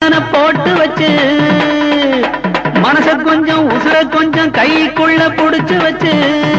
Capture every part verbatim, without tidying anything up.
போட்டு வச்சு மனச கொஞ்சம் உசுர கொஞ்சம் கைக்குள்ள புடிச்சு வச்சு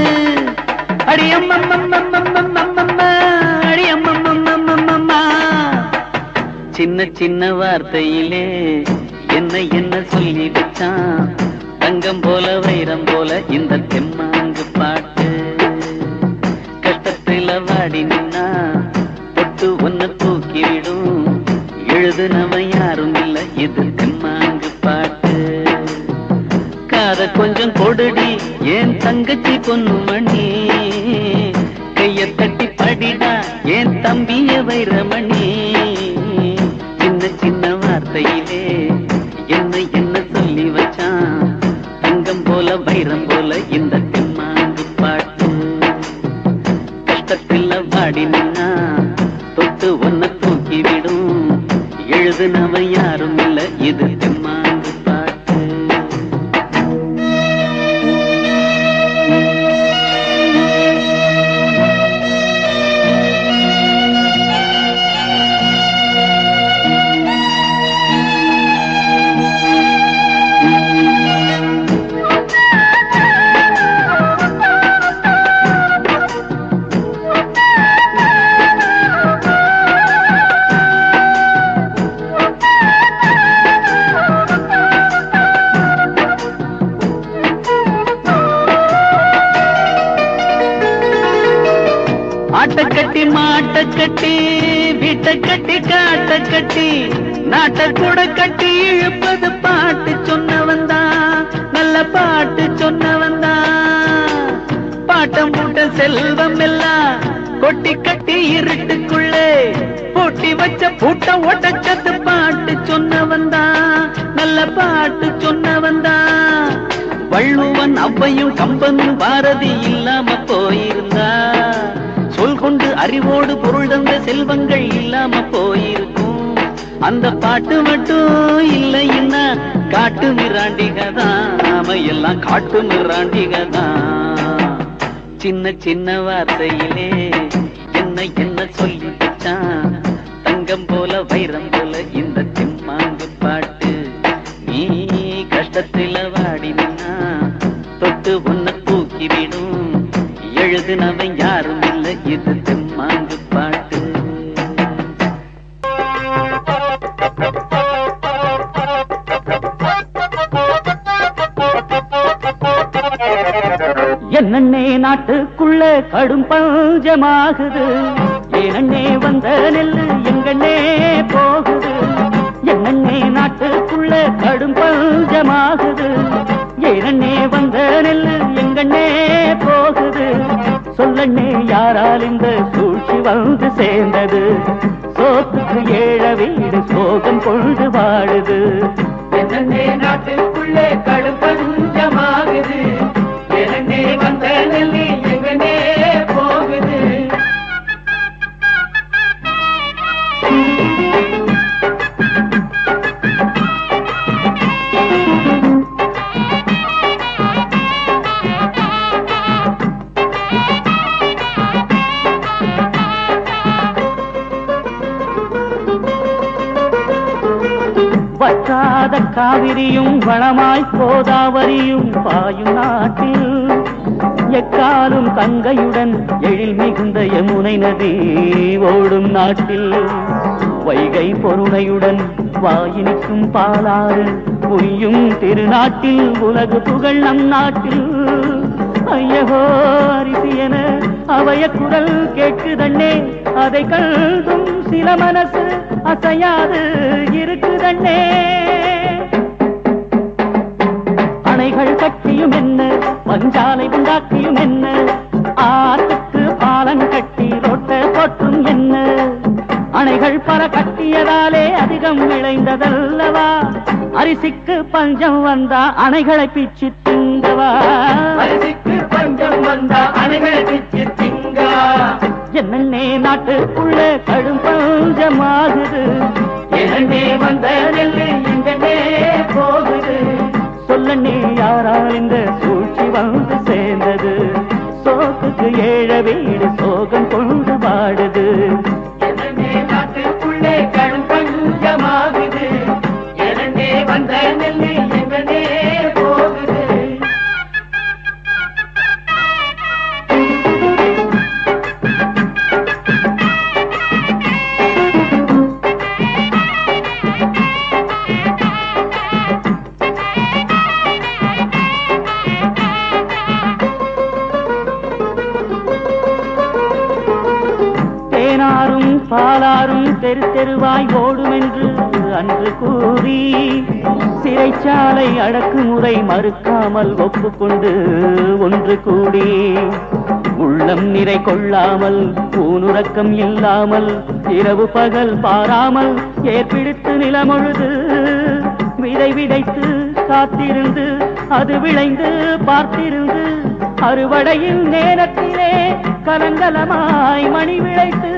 அடியம்மம்மம்மம்மம்மம்மம்மா அடியம்மம்மம்மம்மம்மா சின்ன சின்ன வார்த்தையிலே என்ன என்ன சொல்லி வச்சான் தங்கம் போல வைரம் போல இந்த தெம்மாங்கு பாட்டு கஷ்டத்துல வாடி நின்னா பொட்டு ஒன்ன தூக்கிவிடும் எழுதுனவன் யாரும் இல்ல இது தெம்மாங்கு பாட்டு காத கொஞ்சம் கொடுடி ஏன் தங்கச்சி பொண்ணு மணி கைய தட்டி படிடா ஏன் தம்பிய வைரமணி சின்ன சின்ன வார்த்தையிலே என்ன என்ன சொல்லி வச்சான் தங்கம் போல வைரம் போல இந்த தெம்மாங்கு பாட்டு கஷ்டத்தில் வாடி நின்னா தொட்டு ஒன்ன தூக்கி விடும் எழுதுனவன் யாரும் இல்ல இது தெம்மாங்கு பாட்டு கட்டி மாட்ட கட்டி வீட்டை கட்டி காட்ட கட்டி நாட்டை கூட கட்டி இழுப்பது பாட்டு சொன்னவன் தான் நல்ல பாட்டு சொன்னவன் தான் பாட்டம் மூட்ட செல்வம் எல்லாம் கொட்டி கட்டி இருட்டுக்குள்ளே பூட்டி வச்ச பூட்ட ஒட்டச்சத்து பாட்டு சொன்னவன் தான் நல்ல பாட்டு சொன்னவன் தான் வள்ளுவன் அவ்வையும் கம்பன் பாரதி இல்லாம போயிருந்தா சொல் கொண்டு அறிவோடு பொருள் தந்த செல்வங்கள் இல்லாம போயிருக்கும் அந்த பாட்டு மட்டும் இல்லைன்னா காட்டு மிராண்டிகதான் நாம எல்லாம் காட்டு மிராண்டிகதான் சின்ன சின்ன வார்த்தையிலே என்ன என்ன சொல்லி வச்சான் தங்கம் போல வைரம் போல இந்த தெம்மாங்கு பாட்டு நீ கஷ்டத்துல வாடி நின்னா தொட்டு உன்னை தூக்கி விடும் எழுதுனவன் யாரும் இல்லை இது தெம்மாங்கு பாட்டு என்னண்ணே நாட்டுக்குள்ள கடும் பஞ்சமாகுது ஏனண்ணே வந்த நெல்லு எங்கண்ணே போகுது என்னண்ணே நாட்டுக்குள்ள கடும் பஞ்சமாகுது ஏனண்ணே வந்த நெல்லு எங்கண்ணே போகுது சொல்லண்ணே யாரால் இந்த சூழ்ச்சி வந்து சேர்ந்தது சோத்துக்கு ஏழ வீடு சோகம் கொண்டு வாழுது என்னண்ணே நாட்டுக்குள்ளே கடும் பஞ்சமாகுது ஏனண்ணே வந்த நெல்லு எங்கண்ணே போகுது வற்றாத காவிரியும் வளமாய் கோதாவரியும் பாயும் நாட்டில் எக்காலும் கங்கையுடன் எழில் மிகுந்த யமுனை நதி ஓடும் நாட்டில் வைகை பொருணையுடன் வாயினிக்கும் பாலாறு புரியும் திருநாட்டில் உலகு புகழ் நம் நாட்டில் ஐயகோ அரிசி என அவைய குரல் கேட்குதண்ணே அதை கண்டும் சில மனசு அசையாது இருக்குதண்ணே அணைகள் கட்டியும் என்ன பஞ்சாலை உண்டாக்கியும் என்ன ஆற்றுக்கு பாலம் கட்டி ரோட்ட போற்றும் என்ன அணைகள் பல கட்டியதாலே அதிகம் விளைந்ததல்லவா அரிசிக்கு பஞ்சம் வந்தா அணைகளை பிச்சு திங்கவா அரிசிக்கு பஞ்சம் வந்தா அணைகளை பிச்சு திங்கவா என்னண்ணே நாட்டுக்குள்ள கடும் பஞ்சமாகுது என்னண்ணே வந்த நெல்லு எங்கண்ணே போகுது சொல்லண்ணே யாரால் இந்த சூழ்ச்சி வந்து சேர்ந்தது சோக்குக்கு ஏழ வீடு சோகம் கொண்டு வாடுது என்னண்ணே நாட்டுக்குள்ளே கடும் பஞ்சமாகுது பாலாரும் தெரு தெருவாய் ஓடும் என்று அன்று கூறி சிறைச்சாலை அடக்குமுறை மறுக்காமல் ஒப்புக்கொண்டு ஒன்று கூடி உள்ளம் நிறை கொள்ளாமல் ஊனுறக்கம் இல்லாமல் இரவு பகல் பாராமல் ஏற்பிடித்து நிலமொழுது விதை விதைத்து காத்திருந்து அது விளைந்து பார்த்திருந்து அறுவடையின் நேரத்திலே கலங்கலமாய் மணி விளைத்து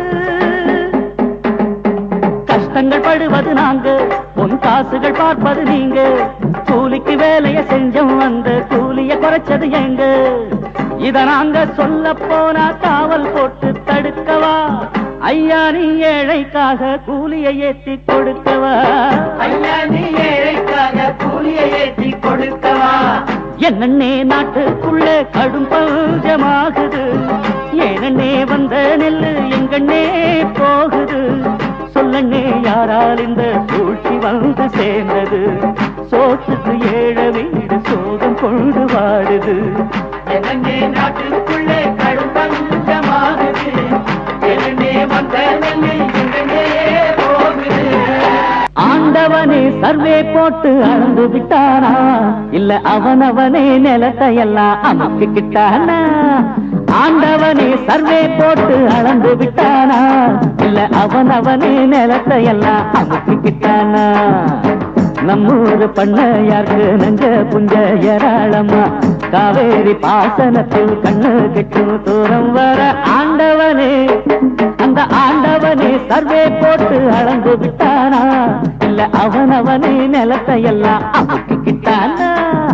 கஷ்டங்கள் படுவது நாங்க பொன் காசுகள் பார்ப்பது நீங்க கூலிக்கு வேலைய செஞ்சோம் அந்த கூலிய குறைச்சது எங்க இத நாங்க சொல்ல போனா காவல் போட்டு தடுக்கவா ஐயா நீ ஏழைக்காக கூலியை ஏற்றி கொடுக்கவா ஐயா நீ ஏழைக்காக கூலியை ஏற்றி கொடுக்கவா என்னன்னே நாட்டுக்குள்ளே கடும் பஞ்சமாகுது ஏனன்னே வந்த நெல்லு எங்கன்னே போகுது சொல்லண்ணே யாரால் இந்த சூழ்ச்சி வந்து சேர்ந்தது சோற்றுக்கு ஏழ வீடு சோகம் கொண்டு வாடுது என்னன்னே நாட்டுக்குள்ளே கடும் பஞ்சமாகுது ஏனன்னே வந்த நெல்லு எங்கன்னே போகுது ஆண்டவனே சர்வே போட்டு அளந்து விட்டானா இல்ல அவனவனே நிலத்தையெல்லாம் அமைக்கிட்டானா ஆண்டவனே சர்வே போட்டு அளந்து விட்டானா இல்ல அவனவனே நிலத்தையெல்லாம் அமைக்கிட்டானா நம்மூரு பண்ணையாருக்கு நஞ்ச புஞ்ச ஏராளமா காவேரி பாசனத்தில் கண்ணு கெட்டும் தூரம் வர ஆண்டவனே அந்த ஆண்டவனே சர்வே போட்டு அளந்து விட்டானா இல்ல அவனவனே நிலத்தையெல்லாம் அமைக்கிட்டானா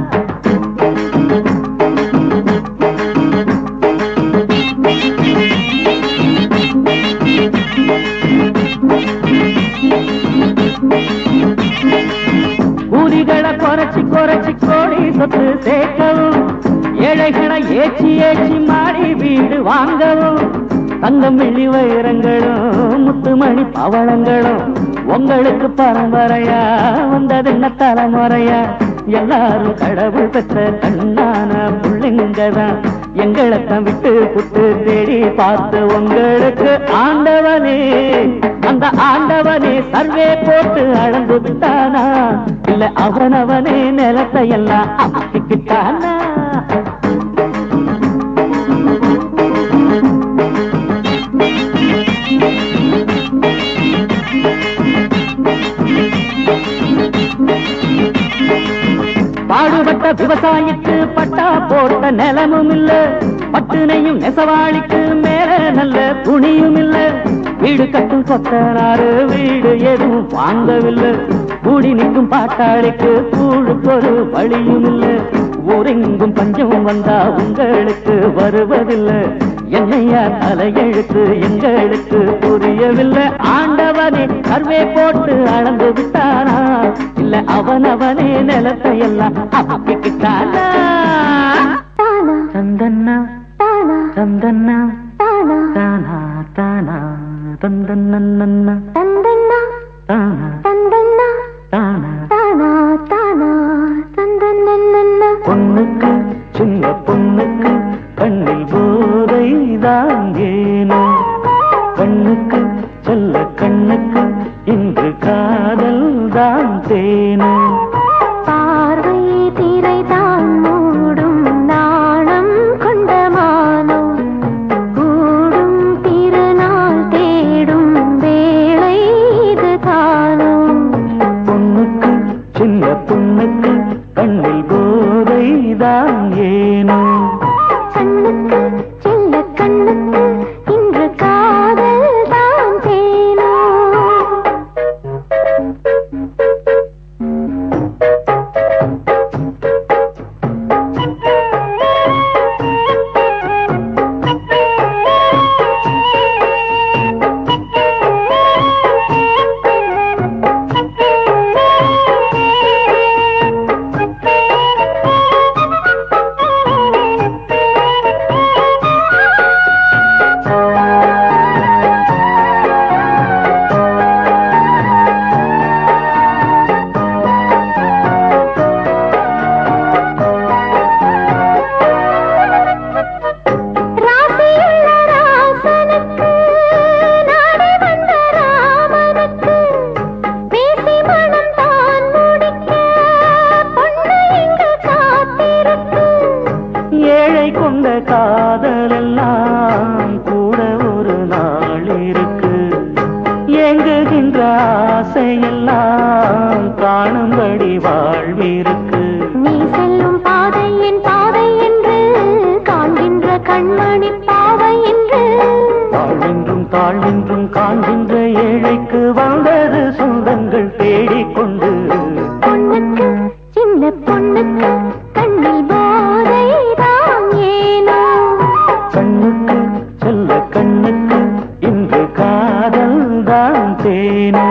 கூலிகளை குறைச்சி குறைச்சி கோடி சொத்து சேர்க்கவும் ஏழைகளை ஏச்சி ஏச்சி மாடி வீடு வாங்கவும் தங்கம் வெள்ளி வைரங்களும் முத்துமணி பவளங்களும் உங்களுக்கு பரம்பரையா வந்ததென்ன தலைமுறையா எல்லாரும் கடவுள் பெற்ற கண்ணான புள்ளைங்கதான் எங்களைத்தான் விட்டு புட்டு தேடி பார்த்து உங்களுக்கு ஆண்டவனே அந்த ஆண்டவனே சர்வே போட்டு அளந்து விட்டானா இல்ல அவனவனே நிலத்தை எல்லாம் அமைக்கிட்டானா பாடுபட்ட விவசாயிக்கு பட்டா போட்ட நிலமும் இல்ல பட்டுனையும் நெசவாளிக்கு மேல நல்ல துணியும் இல்ல வீடு கட்டும் சொத்தனாரு வீடு எதுவும் வாங்கவில்லை கூடி நிற்கும் பாட்டாளிக்கு கூழுக்கொரு வழியும் இல்ல ஊரெங்கும் பஞ்சம் வந்தா உங்களுக்கு வருவதில்லை என்னையா தலையெழுத்து எங்களுக்கு புரியவில்லை ஆண்டவனே சர்வே போட்டு அளந்து விட்டானா இல்ல அவனவனே நிலத்தை எல்லாம் அமைக்கிட்டானா தந்தன்னா தந்தன்னா தானா தானா தந்தன்னா தந்தன்னா தானா தந்தன்னா தானா தானா தானா தந்தன்னா பொண்ணுக்கு சின்ன பொண்ணுக்கு கண்ணில் போதைதான் ஏனோ கண்ணுக்கு செல்ல கண்ணுக்கு இன்று காதல் தான் தேனோ பார்வை திரை தான் மூடும் நாணம் கொண்ட மானோ கூடும் திருநாள் தேடும் வேளை இது தானோ பொண்ணுக்கு சின்ன பொண்ணுக்கு கண்ணில் போதைதான் ஏனோ கண்ணுக்கு செல்ல கண்ணுக்கு இன்று காதல் தான் தேனோ வாழும்படி வாழ்விருக்கு. நீ செல்லும் பாதை என் பாதை என்று காண்கின்ற கண்மணி பாவை என்று. தாழ்வென்றும் தாழ்வென்றும் காண்கின்ற ஏழைக்கு வந்தது சொந்தங்கள் தேடிக்கொண்டு. பொண்ணுக்கு சின்ன பொண்ணுக்கு கண்ணில் போதை தான் ஏனோ. கண்ணுக்கு செல்ல கண்ணுக்கு இன்று காதல் தான் தேனோ.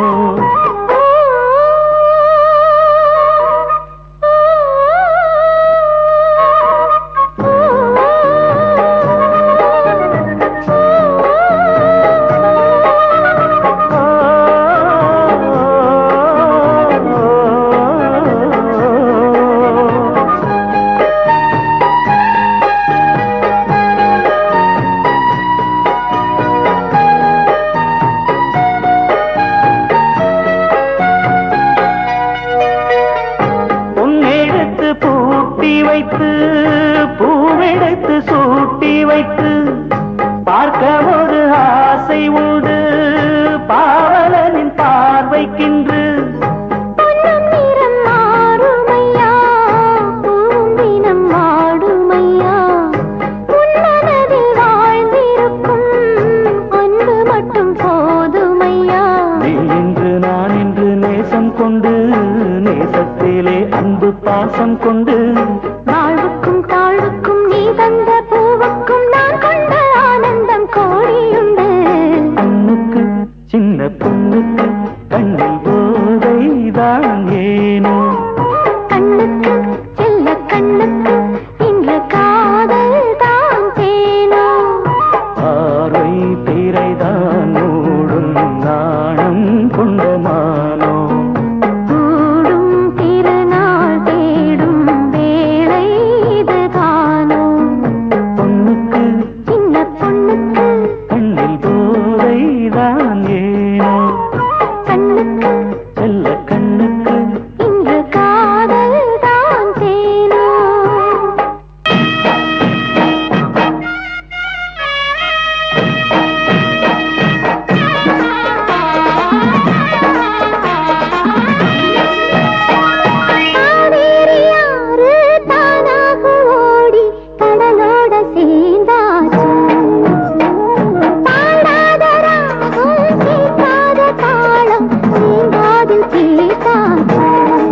பூவெடுத்து சூட்டி வைத்து பார்க்க ஒரு ஆசை உண்டு பாவலனின் பார்வைக்கின்று. பொன்னும் நிறம் மாறுமையா பூந்தினம் வாடுமையா. உன் மனதில் வாழ்ந்திருக்கும் அன்பு மட்டும் போதுமையா. நீ என்று நான் என்று நேசம் கொண்டு நேசத்திலே அன்பு பாசம் கொண்டு. வாழ்வுக்கும் தாழ்வுக்கும் நீ தந்த பூவுக்கும் நான் கொண்ட ஆனந்தம் கோடியுண்டு. பொண்ணுக்கு சின்ன பொண்ணுக்கு கண்ணில் போதைதான் ஏனோ. கண்ணுக்கு செல்ல கண்ணுக்கு இன்று காதல் தான் தேனோ. பார்வை திரைதான் மூடும் நாணம் கொண்ட மானோ. கூடும் திருநாள் தேடும் வேளை இதுதானோ. பொண்ணுக்கு சின்ன பொண்ணுக்கு கண்ணில் போதைதான் ஏனோ. கண்ணுக்கு செல்ல கண்ணுக்கு இன்று காதல் தான் தேனோ. காவேரி ஆறு தானாக ஓடி கடலோட சேர்ந்தாச்சு. பாடாத ராகம் கேட்காத தாளம் நீங்காதில் கேட்டாச்சு.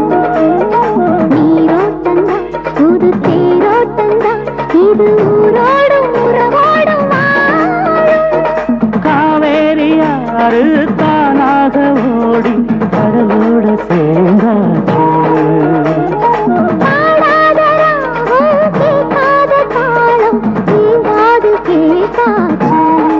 நீரோட்டந்தா புது தேரோட்டந்தா இது ஊரோடும் உறவோடும் வாழும். காவேரி ஆறு தானாக ஓடி கடலோட சேர்ந்தாச்சு. பாடாத ராகம் கேட்காத தாளம் நீங்காதில் கேட்டாச்சு.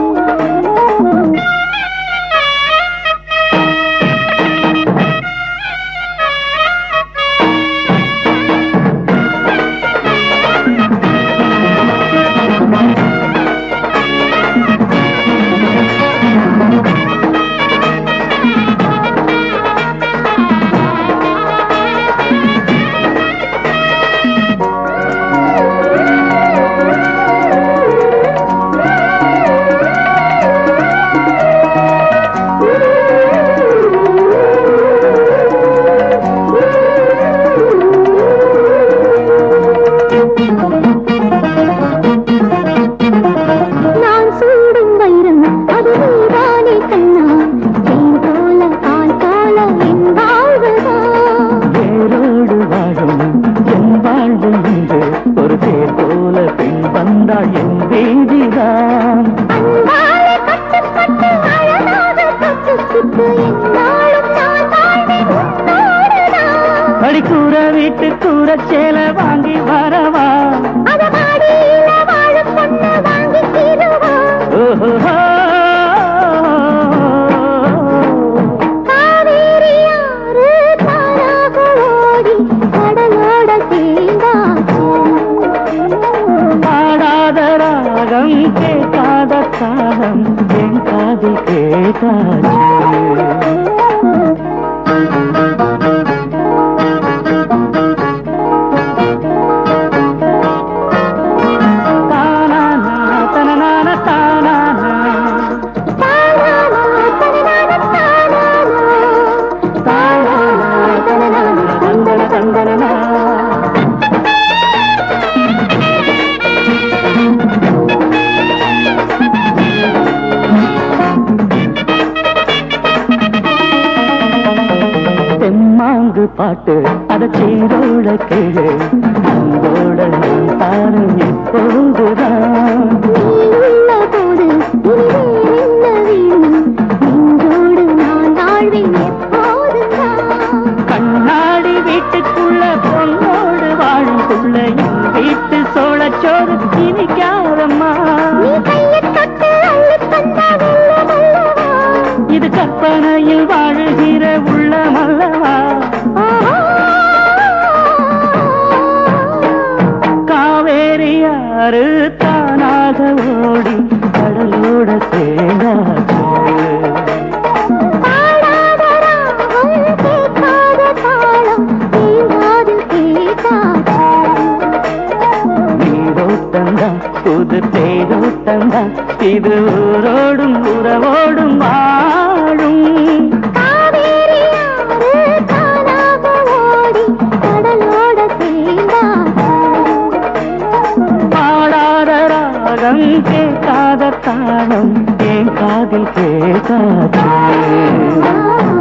நான் சூடும் வைரம் அது நீதானே கண்ணா. தேன் போல பால் போல என் வாழ்வுதான். வேரோடு வாழும் என் வாழ்வு இன்று ஒரு தேர் போல பெண் வந்தாள் என் வீதிதான். அன்பாலே பட்டு பட்டு அழகாக தொட்டு சுட்டு என்னாலும் நான் வாழ்வேன் உன்னோடுதான். அடிக்கூற வீட்டு கூற சேலை வாங்கி வரவா. அத மாடியில வாழும் பொண்ணு வாங்கி தீருவா. ஓஹோ காவேரி ஆறு தானாக ஓடி கடலோட சேர்ந்தாச்சு. பாடாத ராகம் கேட்காத காலம் என் காதில் கேட்டாச்சு. தானானா தனனான தானானா பாட்டு அத சீரோட கேளு அன்போட நான் தானும் எப்போதுதான் நீ உள்ள போது இனிமே என்ன வேணும் நெஞ்சோடு நான் வாழ்வேன் எப்போதுதான் கண்ணாடி வீட்டுக்குள்ள பொண்ணோடு வாழும் புள்ள என் வீட்டு சோளச்சோறு இனிக்காதம்மா நீ கையை தொட்டு அள்ளித் தந்தா வெள்ளமல்லவா இது கற்பனையில் வாழுகிற உள்ளமல்லவா காவேரி ஆறு தானாக ஓடி கடலோட சேர்ந்தாச்சு பாடாத ராகம் கேட்காத தாளம் தேங்காதில் கேட்டாச்சு நீரோட்டந்தான் புது தேரோட்டந்தான் இது ஊரோடும் உறவோடும் வாழும் காவேரி ஆறு தானாக ஓடி கடலோட சேர்ந்தாச்சு பாடாத ராகம் கேட்காத தாளம் என் காதில் கேட்டாச்சு